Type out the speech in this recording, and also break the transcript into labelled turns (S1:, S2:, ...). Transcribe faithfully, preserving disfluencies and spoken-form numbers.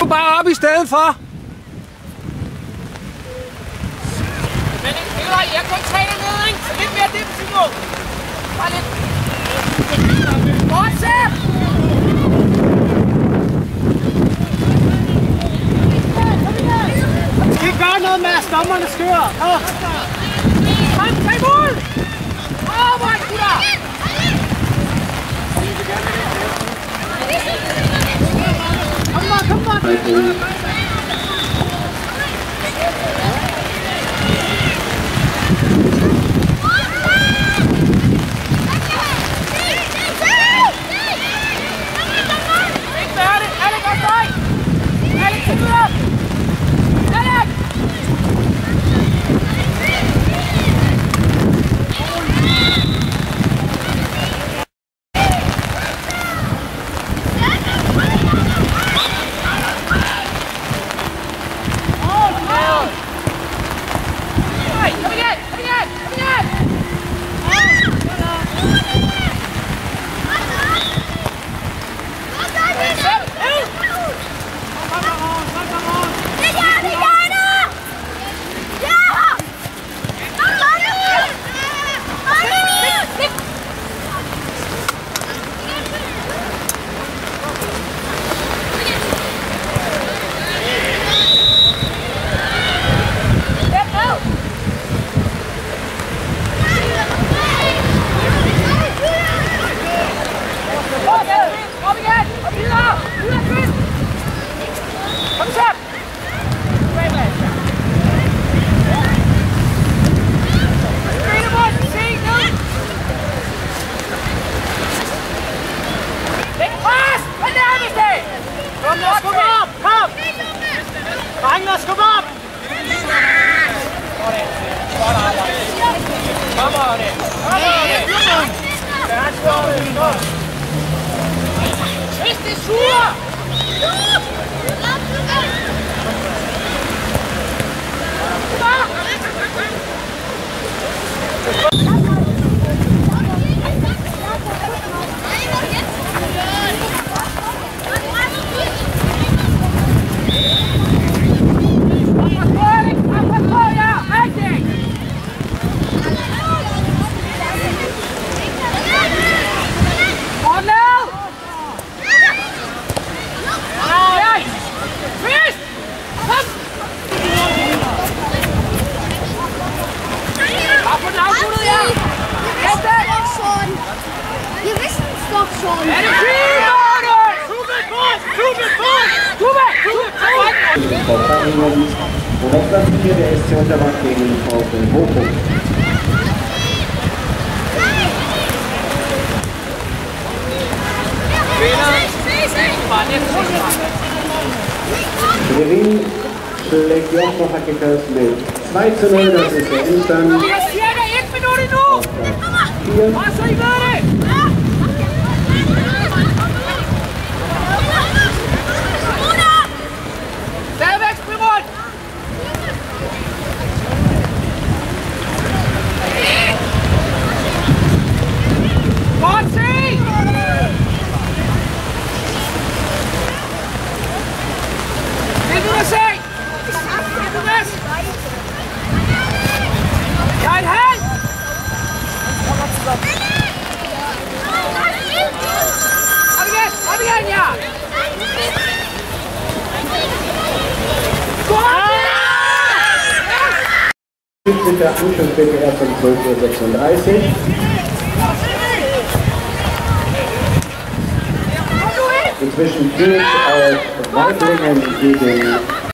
S1: nu bare op i stedet for.
S2: Men Nikolaj, jeg kan ikke tage det ned, ikke? Så lidt mere defensivt nu. Bare lidt. Fortsæt!
S3: Vi skal gøre noget med, at stommerne skører. Kom!
S2: Kom, tag mål! Åh, hvor er det, gutter!
S3: Kom bare, kom bare!
S4: Und auf Platz vier der S C Unterbach gegen den VfL Bochum. Schwerin schlägt Joshua Hackekers mit zwei zu null, das ist der Endstand. Auf Platz vier. siebzehnter Anschlussbitte erst um zwölf Uhr sechsunddreißig. Inzwischen führt auf Weiblingen gegen